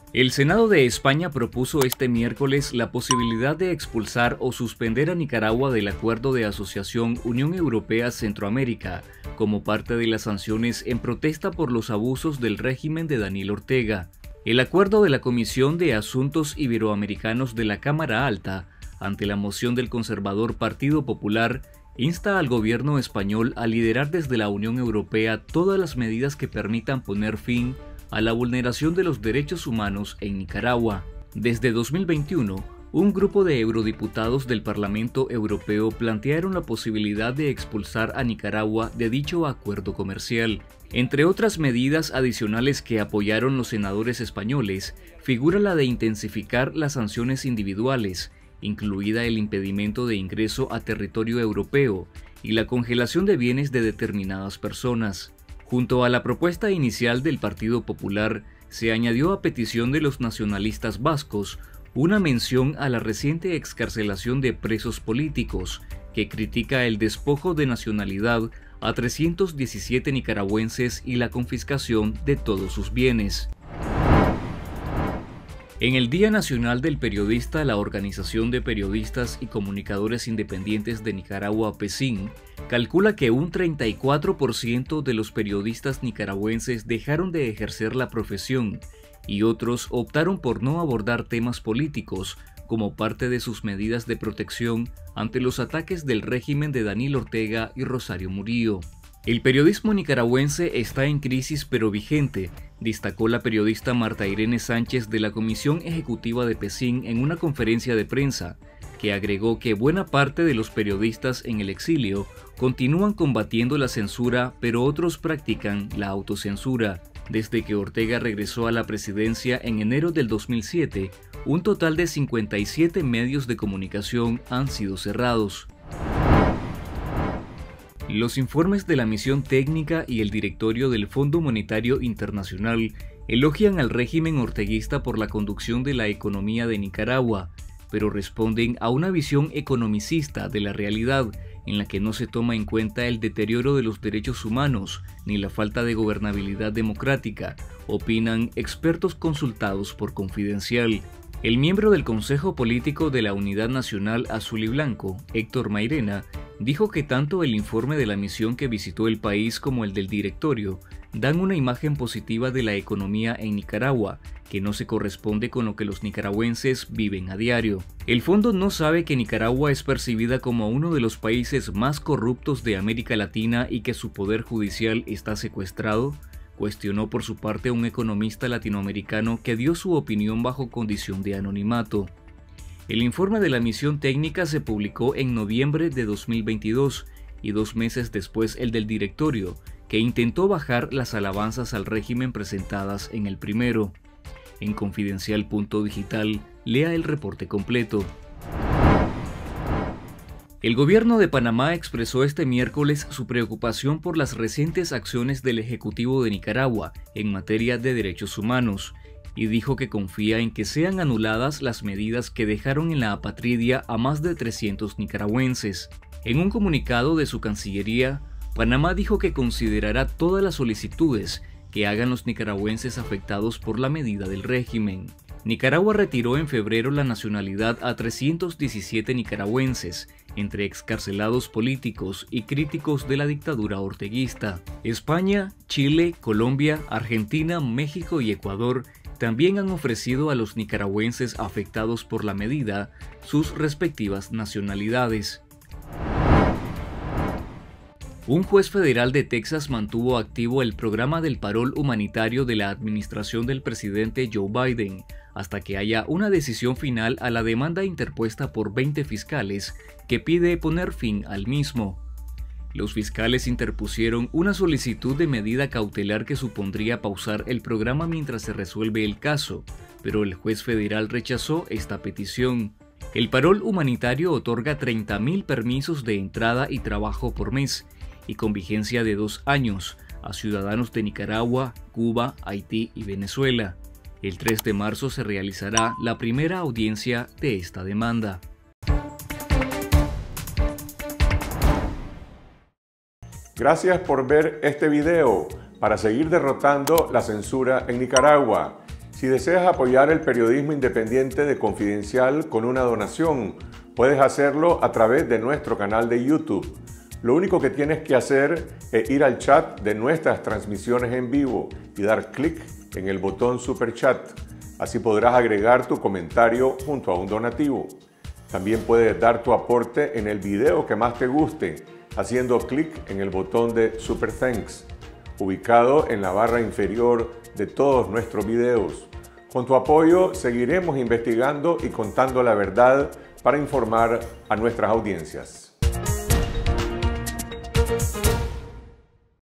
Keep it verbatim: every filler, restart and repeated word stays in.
El Senado de España propuso este miércoles la posibilidad de expulsar o suspender a Nicaragua del Acuerdo de Asociación Unión Europea-Centroamérica, como parte de las sanciones en protesta por los abusos del régimen de Daniel Ortega. El acuerdo de la Comisión de Asuntos Iberoamericanos de la Cámara Alta, ante la moción del conservador Partido Popular, insta al gobierno español a liderar desde la Unión Europea todas las medidas que permitan poner fin a la vulneración de los derechos humanos en Nicaragua. Desde dos mil veintiuno, un grupo de eurodiputados del Parlamento Europeo plantearon la posibilidad de expulsar a Nicaragua de dicho acuerdo comercial. Entre otras medidas adicionales que apoyaron los senadores españoles, figura la de intensificar las sanciones individuales, incluida el impedimento de ingreso a territorio europeo y la congelación de bienes de determinadas personas. Junto a la propuesta inicial del Partido Popular, se añadió a petición de los nacionalistas vascos una mención a la reciente excarcelación de presos políticos, que critica el despojo de nacionalidad a trescientos diecisiete nicaragüenses y la confiscación de todos sus bienes. En el Día Nacional del Periodista, la Organización de Periodistas y Comunicadores Independientes de Nicaragua, PECIN, calcula que un treinta y cuatro por ciento de los periodistas nicaragüenses dejaron de ejercer la profesión y otros optaron por no abordar temas políticos como parte de sus medidas de protección ante los ataques del régimen de Daniel Ortega y Rosario Murillo. El periodismo nicaragüense está en crisis pero vigente, destacó la periodista Marta Irene Sánchez de la Comisión Ejecutiva de PECIN en una conferencia de prensa, que agregó que buena parte de los periodistas en el exilio continúan combatiendo la censura, pero otros practican la autocensura. Desde que Ortega regresó a la presidencia en enero del dos mil siete, un total de cincuenta y siete medios de comunicación han sido cerrados. Los informes de la misión técnica y el directorio del Fondo Monetario Internacional elogian al régimen orteguista por la conducción de la economía de Nicaragua, pero responden a una visión economicista de la realidad en la que no se toma en cuenta el deterioro de los derechos humanos ni la falta de gobernabilidad democrática, opinan expertos consultados por Confidencial. El miembro del Consejo Político de la Unidad Nacional Azul y Blanco, Héctor Mairena, dijo que tanto el informe de la misión que visitó el país como el del directorio dan una imagen positiva de la economía en Nicaragua, que no se corresponde con lo que los nicaragüenses viven a diario. El fondo no sabe que Nicaragua es percibida como uno de los países más corruptos de América Latina y que su poder judicial está secuestrado, cuestionó por su parte un economista latinoamericano que dio su opinión bajo condición de anonimato. El informe de la misión técnica se publicó en noviembre de dos mil veintidós y dos meses después el del directorio, que intentó bajar las alabanzas al régimen presentadas en el primero. En Confidencial punto digital, lea el reporte completo. El gobierno de Panamá expresó este miércoles su preocupación por las recientes acciones del Ejecutivo de Nicaragua en materia de derechos humanos, y dijo que confía en que sean anuladas las medidas que dejaron en la apatridia a más de trescientos nicaragüenses. En un comunicado de su Cancillería, Panamá dijo que considerará todas las solicitudes que hagan los nicaragüenses afectados por la medida del régimen. Nicaragua retiró en febrero la nacionalidad a trescientos diecisiete nicaragüenses, entre excarcelados políticos y críticos de la dictadura orteguista. España, Chile, Colombia, Argentina, México y Ecuador también han ofrecido a los nicaragüenses afectados por la medida sus respectivas nacionalidades. Un juez federal de Texas mantuvo activo el programa del parol humanitario de la administración del presidente Joe Biden, hasta que haya una decisión final a la demanda interpuesta por veinte fiscales que pide poner fin al mismo. Los fiscales interpusieron una solicitud de medida cautelar que supondría pausar el programa mientras se resuelve el caso, pero el juez federal rechazó esta petición. El parol humanitario otorga treinta mil permisos de entrada y trabajo por mes, y con vigencia de dos años, a ciudadanos de Nicaragua, Cuba, Haití y Venezuela. El tres de marzo se realizará la primera audiencia de esta demanda. Gracias por ver este video para seguir derrotando la censura en Nicaragua. Si deseas apoyar el periodismo independiente de Confidencial con una donación, puedes hacerlo a través de nuestro canal de YouTube. Lo único que tienes que hacer es ir al chat de nuestras transmisiones en vivo y dar clic en el botón Super Chat. Así podrás agregar tu comentario junto a un donativo. También puedes dar tu aporte en el video que más te guste, haciendo clic en el botón de Super Thanks, ubicado en la barra inferior de todos nuestros videos. Con tu apoyo seguiremos investigando y contando la verdad para informar a nuestras audiencias.